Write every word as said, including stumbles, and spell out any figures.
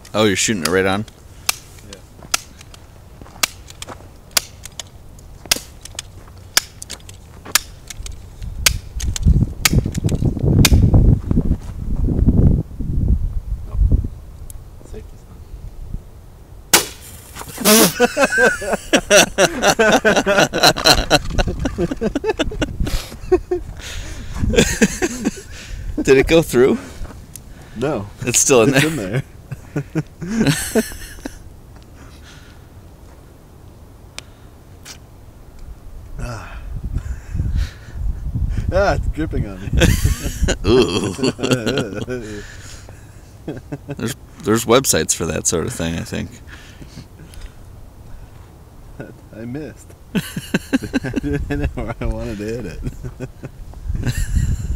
Oh, you're shooting it right on? Did it go through? No. It's still in it's there. in there. ah. ah, it's dripping on me. Ooh. there's there's websites for that sort of thing, I think. I missed. I didn't know where I wanted to hit it.